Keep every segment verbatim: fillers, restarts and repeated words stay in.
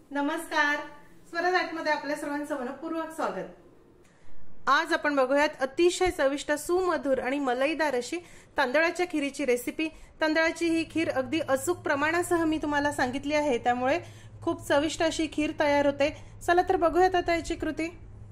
नमस्कार, स्वराज आर्टमध्ये आपल्या सर्वांचं मनपूर्वक स्वागत। आज आपण बघूयात अतिशय चविष्ट, सुमधुर आणि मलईदार अशी तांदळाच्या खिरीची रेसिपी। तांदळाची ही खीर अगदी अचूक प्रमाणासह मी तुम्हाला सांगितली आहे, त्यामुळे खूप चविष्ट अशी खीर तयार होते। चला तर बघूयात आता याची कृती।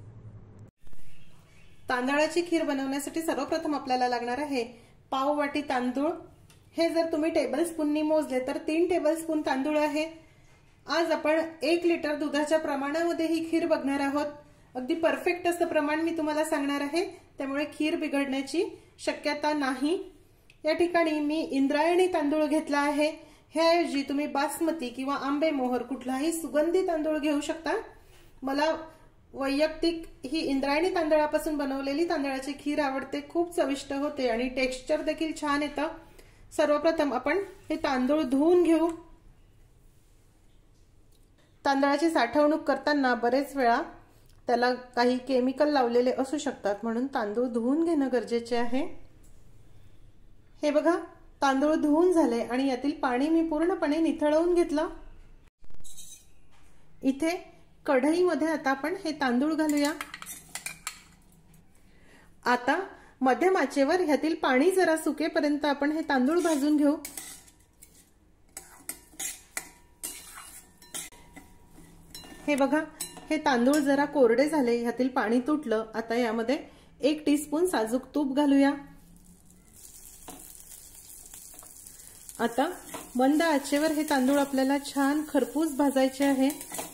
तांदळाची खीर बनवण्यासाठी सर्वप्रथम आपल्याला लागणार आहे पाव वाटी तांदूळ। हे जर तुम्ही टेबलस्पूननी मोजले तर तीन टेबलस्पून तांदूळ आहे। आज आपण एक लिटर दुधाच्या प्रमाणामध्ये ही खीर बघणार आहोत। अगदी परफेक्ट असं प्रमाण मी तुम्हाला सांगणार आहे, त्यामुळे खीर बिघडण्याची शक्यता नाही। या ठिकाणी मी इंद्रायणी तांदूळ घेतला आहे। ह्याऐवजी तुम्ही बासमती किंवा आंबे मोहर कुठलाही सुगंधी तांदूळ घेऊ शकता। मला वैयक्तिक ही इंद्रायणी तांदळापासून बनवलेली तांदळाची खीर आवडते, खूप चविष्ट होते आणि टेक्स्चर देखील छान येतं। सर्वप्रथम आपण हे तांदूळ धुवून घेऊ। तांदळाची साठवणूक करताना बरेच वेळा त्याला काही केमिकल लावलेले असू शकतात, म्हणून तांदूळ धुवून घेणं गरजेचे आहे। हे बघा, तांदूळ धुवून झाले आणि यातील पाणी मी पूर्णपणे निथळवून घेतलं। इथे कढईमध्ये आता आपण हे तांदूळ घालूया। आता मध्यम आचेवर ह्यातील पाणी जरा सुकेपर्यंत आपण हे तांदूळ भाजून घेऊ। हे बघा, हे तांदूळ जरा कोरडे झाले, ह्यातील पाणी तुटलं। आता यामध्ये एक टीस्पून साजूक तूप घालूया। आता मंद आचेवर हे तांदूळ आपल्याला छान खरपूस भाजायचे आहे।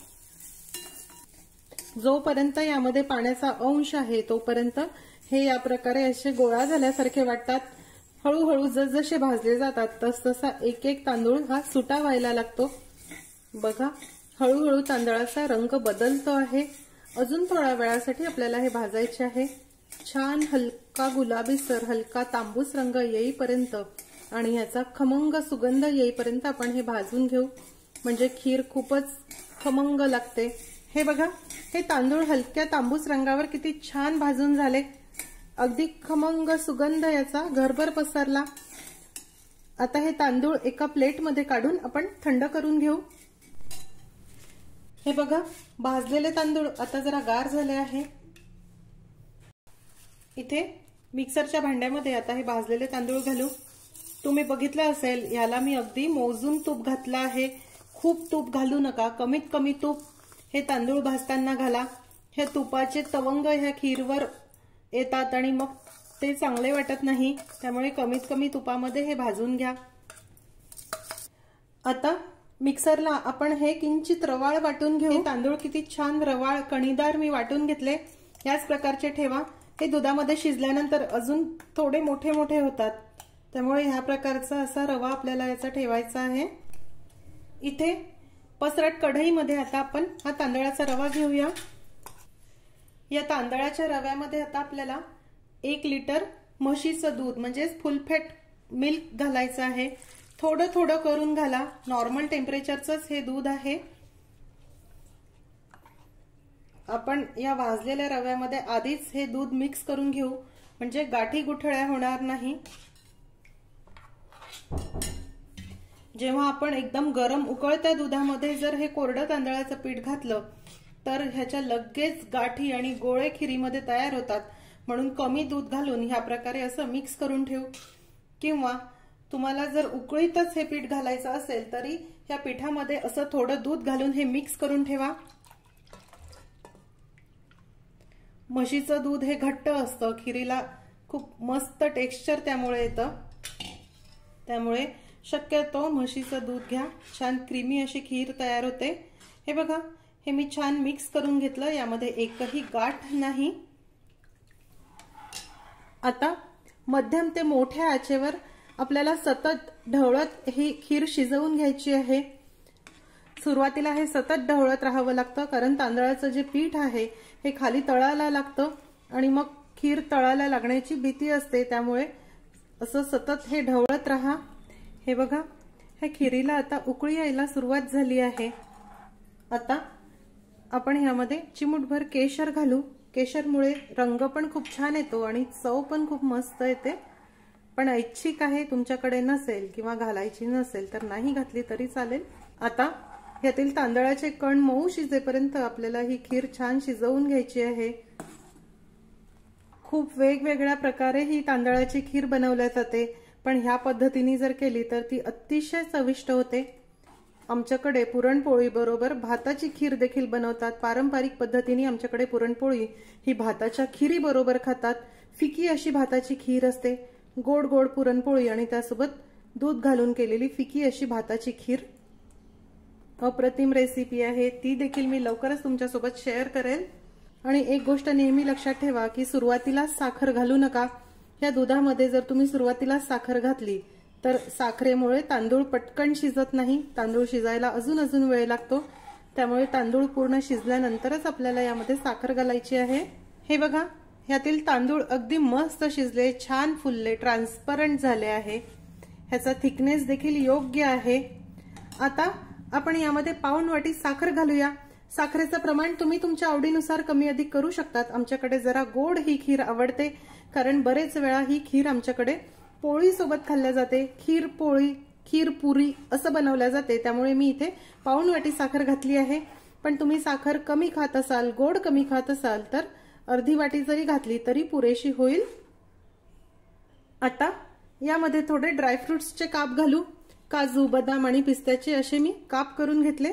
जोपर्यंत यामध्ये पाण्याचा अंश आहे तोपर्यंत हे या प्रकारे असे गोळा झाल्यासारखे वाटतात। हळूहळू जसजसे भाजले जातात तसतसा एक एक तांदूळ हा सुटा व्हायला लागतो। बघा, हळूहळू तांदळाचा रंग बदलतो आहे। अजून थोड्या वेळासाठी आपल्याला हे भाजायचे आहे। छान हलका गुलाबीसर, हलका तांबूस रंग येईपर्यंत आणि याचा खमंग सुगंध येईपर्यंत आपण हे भाजून घेऊ, म्हणजे खीर खूपच खमंग लागते। हे बघा, हे तांदूळ हलक्या तांबूस रंगावर किती छान भाजून झाले। अगदी खमंग सुगंध याचा घरभर पसरला। आता हे तांदूळ एका प्लेटमध्ये काढून आपण थंड करून घेऊ। हे बघा, भाजलेले तांदूळ आता जरा गार झाले आहे। इथे मिक्सरच्या भांड्यामध्ये आता हे भाजलेले तांदूळ घालू। तुम्ही बघितलं असेल, याला मी अगदी मोजून तूप घातलं आहे। खूप तूप घालू नका, कमीत कमी तूप हे तांदूळ भाजताना घाला। हे तुपाचे तवंग ह्या खीरवर येतात आणि मग ते चांगले वाटत नाही, त्यामुळे कमीत कमी तुपामध्ये हे भाजून घ्या। आता मिक्सरला आपण हे किंचित रवाळ वाटून घेऊ। तांदूळ किती छान रवाळ कणीदार मी वाटून घेतले। याच प्रकारचे ठेवा। हे दुधामध्ये शिजल्यानंतर अजून थोडे मोठे मोठे होतात, त्यामुळे ह्या प्रकारचा असा रवा आपल्याला याचा ठेवायचा आहे। इथे पसरट कढईमध्ये आता आपण हा तांदळाचा रवा घेऊया। या तांदळाच्या रव्यामध्ये आता आपल्याला एक लिटर म्हशीचं दूध म्हणजेच फुलफॅट मिल्क घालायचं आहे। थोडं थोडं करून घाला, नॉर्मल टेम्परेचरचंच हे दूध आहे। आपण या भाजलेल्या रव्यामध्ये आधीच हे दूध मिक्स करून घेऊ, म्हणजे गाठी गुठळ्या होणार नाही। जेव्हा आपण एकदम गरम उकळत्या दुधामध्ये जर हे कोरडं तांदळाचं पीठ घातलं तर ह्याच्या लगेच गाठी आणि गोळे खिरीमध्ये तयार होतात, म्हणून कमी दूध घालून ह्या प्रकारे असं मिक्स करून ठेवू। किंवा तुम्हाला जर उकळीतच हे पीठ घालायचं असेल तरी या पिठामध्ये असं थोडं दूध घालून हे मिक्स करून ठेवा। म्हशीचं दूध हे घट्ट असतं, खिरीला खूप मस्त टेक्स्चर त्यामुळे येतं, त्यामुळे शक्यतो म्हशीचं दूध घ्या। छान क्रीमी अशी खीर तयार होते। हे बघा, हे मी छान मिक्स करून घेतलं, यामध्ये एकही गाठ नाही। आता मध्यम ते मोठ्या आचेवर आपल्याला सतत ढवळत ही खीर शिजवून घ्यायची आहे। सुरुवातीला हे सतत ढवळत राहावं लागतं, कारण तांदळाचं जे पीठ आहे हे खाली तळायला लागतं आणि मग खीर तळायला लागण्याची भीती असते, त्यामुळे असं सतत हे ढवळत राहा। हे बघा, ह्या खिरीला आता उकळी यायला सुरुवात झाली आहे। आता आपण ह्यामध्ये चिमूटभर केशर घालू। केशरमुळे रंग पण खूप छान येतो आणि चव पण खूप मस्त येते। पण ऐच्छिक आहे, तुमच्याकडे नसेल किंवा घालायची नसेल तर नाही घातली तरी चालेल। आता यातील तांदळाचे कण मऊ शिजेपर्यंत आपल्याला ही खीर छान शिजवून घ्यायची आहे। खूप वेगवेगळ्या प्रकारे ही तांदळाची खीर बनवल्या जाते, पण ह्या पद्धतीने जर केली तर ती अतिशय चविष्ट होते। आमच्याकडे पुरणपोळी बरोबर भाताची खीर देखील बनवतात। पारंपरिक पद्धतीने आमच्याकडे पुरणपोळी ही भाताच्या खिरी बरोबर खातात। फिकी अशी भाताची खीर असते, गोड गोड पुरणपोळी आणि त्यासोबत दूध घालून केलेली फिकी अशी भाताची खीर। अप्रतिम रेसिपी आहे, ती देखील मी लवकरच तुमच्यासोबत शेअर करेल। आणि एक गोष्ट नेहमी लक्षात ठेवा की सुरुवातीला साखर घालू नका। या दुधामध्ये जर तुम्ही सुरुवातीला साखर घातली तर साखरेमुळे तांदूळ पटकन शिजत नाही, तांदूळ शिजायला अजून अजून वेळ लागतो। त्यामुळे तांदूळ पूर्ण शिजल्यानंतरच आपल्याला यामध्ये साखर घालायची आहे। हे बघा, यातील तांदूळ अगदी मस्त शिजले, छान फुलले, ट्रान्सपरंट झाले आहे। ह्याचा थिकनेस देखील योग्य आहे। आता आपण यामध्ये पाऊण वाटी साखर घालूया। साखरेचं प्रमाण तुम्ही तुमच्या आवडीनुसार कमी अधिक करू शकतात। आमच्याकडे जरा गोड ही खीर आवडते, कारण बरेच वेळा ही खीर आमच्याकडे पोळी सोबत खाल्ल्या जाते। खीर पोळी, खीर पुरी असं बनवल्या जाते, त्यामुळे मी इथे पाऊण वाटी साखर घातली आहे। पण तुम्ही साखर कमी खात असाल, गोड कमी खात असाल तर अर्धी वाटी जरी घातली तरी पुरेशी होईल। आता यामध्ये थोडे ड्रायफ्रुट्सचे काप घालू। काजू, बदाम आणि पिस्त्याचे असे मी काप करून घेतले।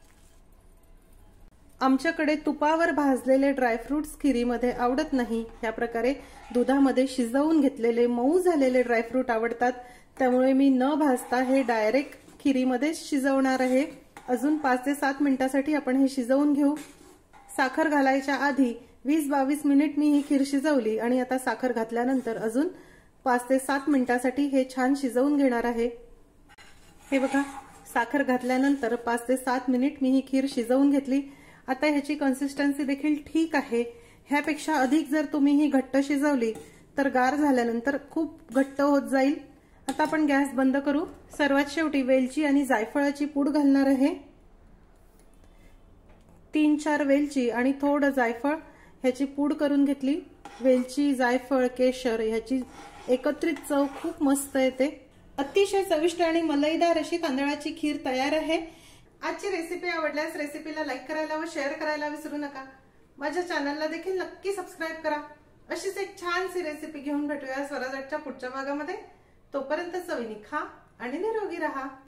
आमच्याकडे तुपावर भाजलेले ड्रायफ्रुट्स खिरीमध्ये आवडत नाही, या प्रकारे दुधामध्ये शिजवून घेतलेले मऊ झालेले ड्रायफ्रूट आवडतात। त्यामुळे मी न भाजता हे डायरेक्ट खिरीमध्ये शिजवणार आहे। अजून पाच ते सात मिनिटांसाठी आपण हे शिजवून घेऊ। साखर घालायच्या आधी वीस बावीस मिनिट मी ही खीर शिजवली आणि आता साखर घातल्यानंतर अजून पाच ते सात मिनिटांसाठी हे छान शिजवून घेणार आहे। हे बघा, साखर घातल्यानंतर पाच ते सात मिनिट मी ही खीर शिजवून घेतली। आता ह्याची कन्सिस्टन्सी देखील ठीक आहे। ह्यापेक्षा अधिक जर तुम्ही ही घट्ट शिजवली तर गार झाल्यानंतर खूप घट्ट होत जाईल। आता आपण गॅस बंद करू। सर्वात शेवटी वेलची आणि जायफळाची पूड घालणार आहे। तीन चार वेलची आणि थोडं जायफळ ह्याची पूड करून घेतली। वेलची, जायफळ, केशर ह्याची एकत्रित चव खूप मस्त येते। अतिशय चविष्ट आणि मलईदार अशी तांदळाची खीर तयार आहे। आजची रेसिपी आवडल्यास रेसिपीला लाईक करायला व शेअर करायला विसरू नका। माझ्या चॅनलला देखील नक्की सबस्क्राईब करा। अशीच एक छानशी रेसिपी घेऊन भेटूया स्वराजच्या पुढच्या भागामध्ये। तोपर्यंत चवीने खा आणि निरोगी राहा।